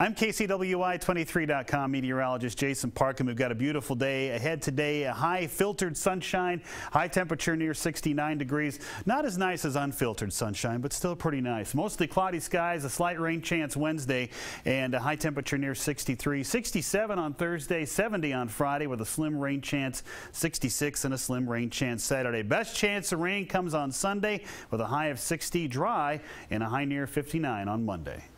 I'm KCWI23.com meteorologist Jason Parkham. We've got a beautiful day ahead today. A high filtered sunshine, high temperature near 69 degrees. Not as nice as unfiltered sunshine, but still pretty nice. Mostly cloudy skies, a slight rain chance Wednesday, and a high temperature near 63. 67 on Thursday, 70 on Friday with a slim rain chance, 66 and a slim rain chance Saturday. Best chance of rain comes on Sunday with a high of 60, dry, and a high near 59 on Monday.